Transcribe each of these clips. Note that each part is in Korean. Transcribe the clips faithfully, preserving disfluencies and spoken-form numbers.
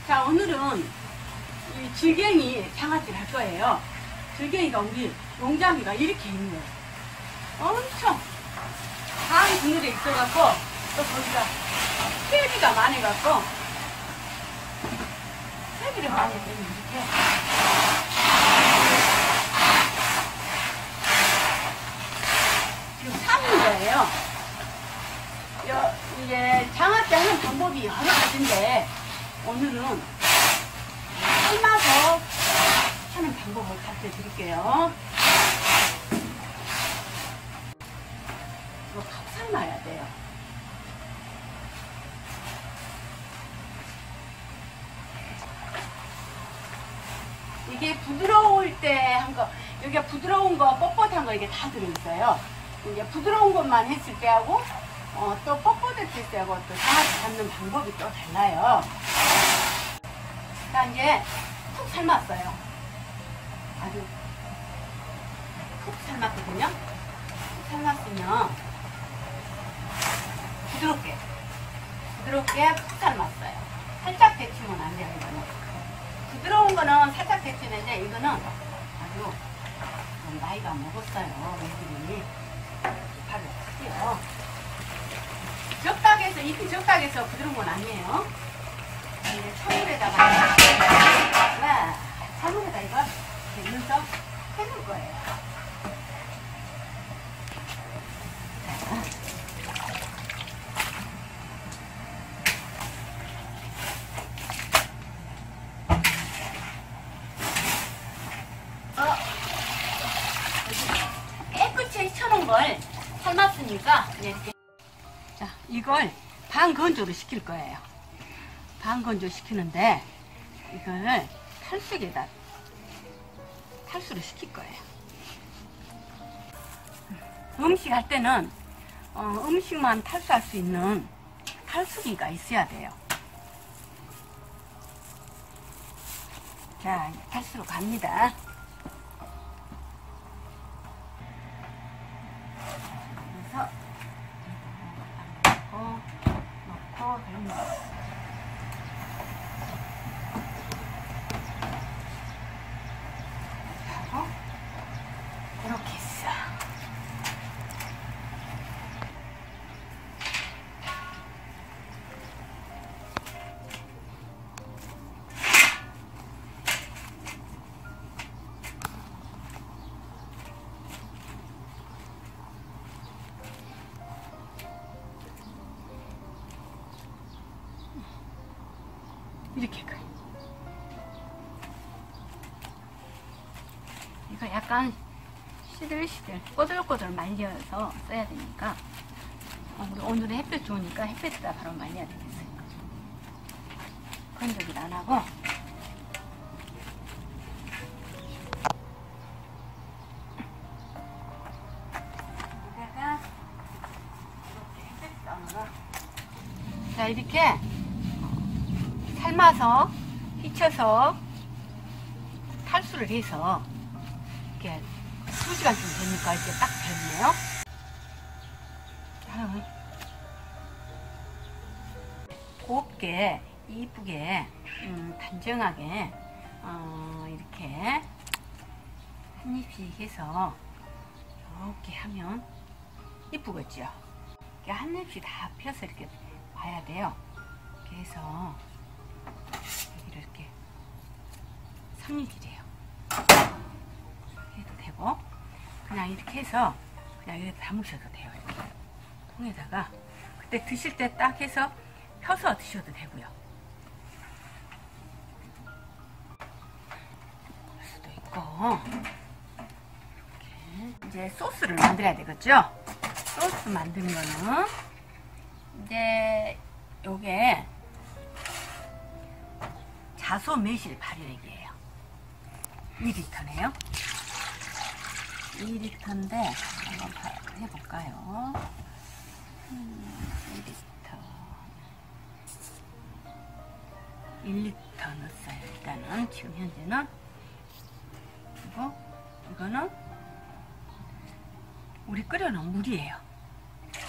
자, 오늘은 이 질갱이 장아찌를 할 거예요. 질갱이가 우리 용장이가 이렇게 있는 거예요. 엄청 강 그늘에 있어갖고 또 거기가 폐기가 많아갖고 폐기를 많이 했더니 이렇게 지금 삶는 거예요. 여, 이게 장아찌 하는 방법이 여러 가지인데 오늘은 삶아서 하는 방법을 가르쳐 드릴게요. 이거 팍 삶아야 돼요. 이게 부드러울 때 한 거, 여기가 부드러운 거, 뻣뻣한 거 이게 다 들어있어요. 이제 부드러운 것만 했을 때하고 어, 또 뻣뻣했을 때하고 또 장아찌 잡는 방법이 또 달라요. 자, 이제 푹 삶았어요. 아주 푹 삶았거든요. 푹 삶았으면 부드럽게 부드럽게 푹 삶았어요. 살짝 데치면 안 돼요. 이거는 부드러운 거는 살짝 데치는데 이거는 아주 나이가 먹었어요. 애들이 발을 쓰요. 적당해서 잎이 적당해서 부드러운 건 아니에요. 이제 찬물에다가 하나 찬물에다 이거 이렇게 넣어서 해줄 거예요. 어, 깨끗이 쳐놓은 걸 삶았으니까 이렇게. 자, 이걸 반건조를 시킬 거예요. 반건조 시키는데 이거를 탈수기에다 탈수를 시킬 거예요. 음식 할 때는 어, 음식만 탈수할 수 있는 탈수기가 있어야 돼요. 자, 탈수로 갑니다. 그래서 넣고 넣고 돌리고. 이렇게 했어. 이렇게 가요. 이거 약간 시들시들 꼬들꼬들 말려서 써야 되니까 어, 우리 오늘은 햇볕 좋으니까 햇볕에다 바로 말려야 되겠어요. 건조기를 안 하고 여기다가 이렇게 햇볕 안으로 자 이렇게 삶아서 휘쳐서 탈수를 해서 이렇게 두 시간쯤 되니까 이렇게 딱 됐네요. 다음은 곱게 이쁘게 음, 단정하게 어, 이렇게 한 입씩 해서 이렇게 하면 이쁘겠죠. 이렇게 한 입씩 다 펴서 이렇게 봐야 돼요. 이렇게 해서 여기를 이렇게 섬유질이에요. 해도 되고 그냥 이렇게 해서 그냥 여기다 담으셔도 돼요. 이렇게 통에다가 그때 드실 때 딱 해서 펴서 드셔도 되고요. 그럴 수도 있고 이렇게 이제 소스를 만들어야 되겠죠. 소스 만드는 거는 이제 요게 자소 매실 발효액이에요. 이 리터네요. 이 리터인데 한번 해볼까요? 음, 이 리터 일 리터 넣었어요. 일단은 지금 현재는 그리고 이거는 우리 끓여놓은 물이에요.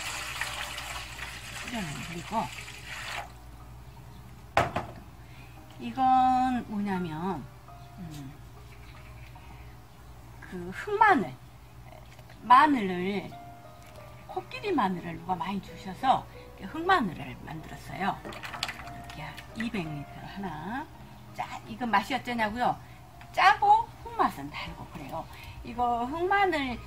끓여놓은 물이고 이건 뭐냐면 음, 그 흑마늘 마늘을 코끼리 마늘을 누가 많이 주셔서 흑마늘을 만들었어요. 이렇게 이백 밀리리터 하나. 짜, 이거 맛이 어쩌냐고요? 짜고 흑맛은 달고 그래요. 이거 흑마늘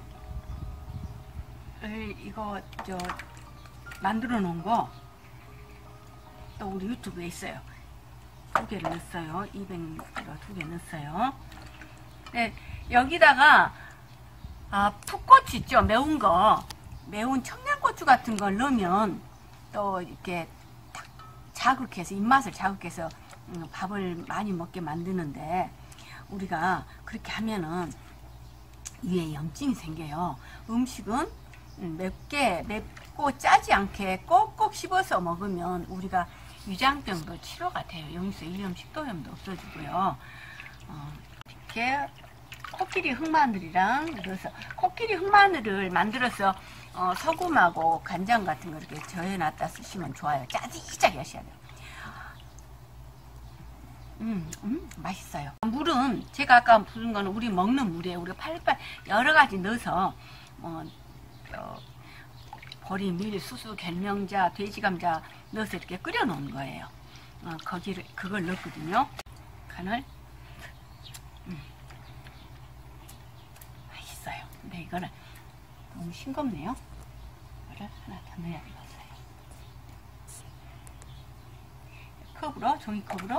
이거 저 만들어 놓은 거 또 우리 유튜브에 있어요. 두 개를 넣었어요. 이백 밀리리터 두 개 넣었어요. 네, 여기다가 아, 풋고추 있죠? 매운 거 매운 청양고추 같은 걸 넣으면 또 이렇게 자극해서 입맛을 자극해서 밥을 많이 먹게 만드는데 우리가 그렇게 하면은 위에 염증이 생겨요. 음식은 맵게 맵고 짜지 않게 꼭꼭 씹어서 먹으면 우리가 위장병도 치료가 돼요. 용수 일염 식도염도 없어지고요. 어, 이렇게 코끼리 흑마늘이랑 넣어서 코끼리 흑마늘을 만들어서 어, 소금하고 간장 같은 거 이렇게 저어놨다 쓰시면 좋아요. 짜지짜게 하셔야 돼요. 음, 음, 맛있어요. 물은 제가 아까 부은 거는 우리 먹는 물이에요. 우리 팔팔 여러 가지 넣어서 어, 어, 보리, 밀, 수수, 결명자, 돼지감자 넣어서 이렇게 끓여 놓은 거예요. 어, 거기를 그걸 넣었거든요. 간을 음, 맛있어요. 근데 이거는 너무 싱겁네요. 이거를 하나 더 넣어야 되겠어요. 컵으로 종이컵으로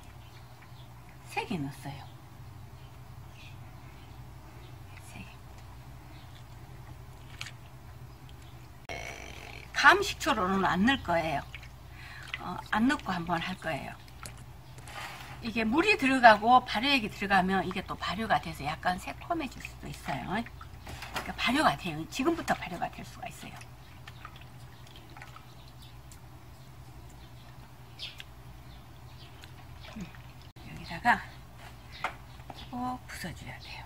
세 개 넣었어요. 세 개. 감식초로는 안 넣을 거예요. 어, 안 넣고 한번 할 거예요. 이게 물이 들어가고 발효액이 들어가면 이게 또 발효가 돼서 약간 새콤해질 수도 있어요. 그러니까 발효가 돼요. 지금부터 발효가 될 수가 있어요. 음, 여기다가 꼭 부숴줘야 돼요.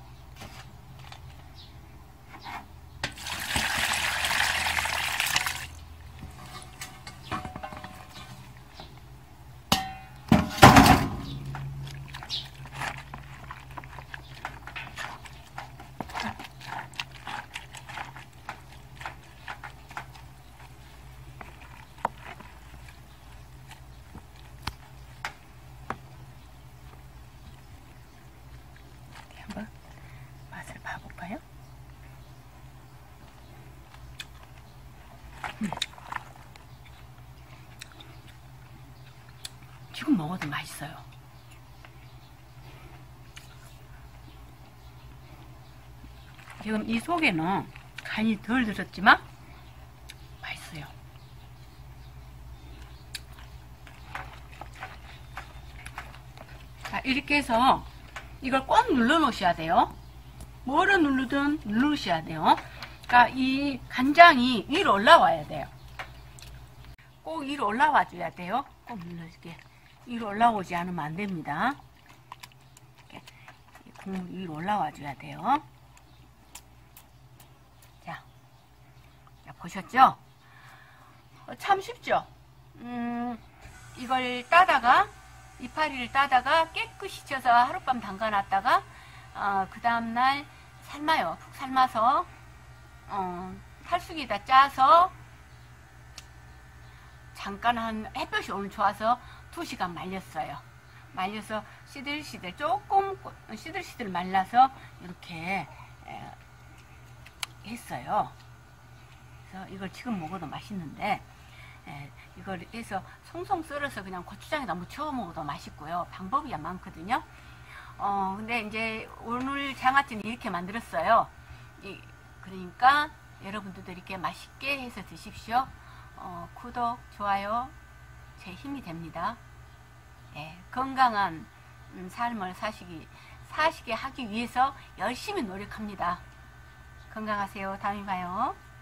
한번 맛을 봐볼까요? 음. 지금 먹어도 맛있어요. 지금 이 속에는 간이 덜 들었지만 맛있어요. 자, 이렇게 해서 이걸 꼭 눌러 놓으셔야 돼요. 뭐를 누르든 누르셔야 돼요. 그러니까 이 간장이 위로 올라와야 돼요. 꼭 위로 올라와 줘야 돼요. 꼭 눌러줄게. 위로 올라오지 않으면 안 됩니다. 이렇게 국물 위로 올라와 줘야 돼요. 자, 자 보셨죠? 어, 참 쉽죠? 음, 이걸 따다가 이파리를 따다가 깨끗이 쳐서 하룻밤 담가놨다가 어, 그 다음날 삶아요. 푹 삶아서 어, 탈수기에다 짜서 잠깐 한 햇볕이 오늘 좋아서 두 시간 말렸어요. 말려서 시들시들 조금 시들시들 말라서 이렇게 에, 했어요. 그래서 이걸 지금 먹어도 맛있는데 에, 이걸 해서 송송 썰어서 그냥 고추장에다 무쳐 먹어도 맛있고요. 방법이 많거든요. 어, 근데 이제 오늘 장아찌는 이렇게 만들었어요. 이, 그러니까 여러분들도 이렇게 맛있게 해서 드십시오. 어, 구독, 좋아요 제 힘이 됩니다. 예, 건강한 음, 삶을 사시기, 사시게 하기 위해서 열심히 노력합니다. 건강하세요. 다음에 봐요.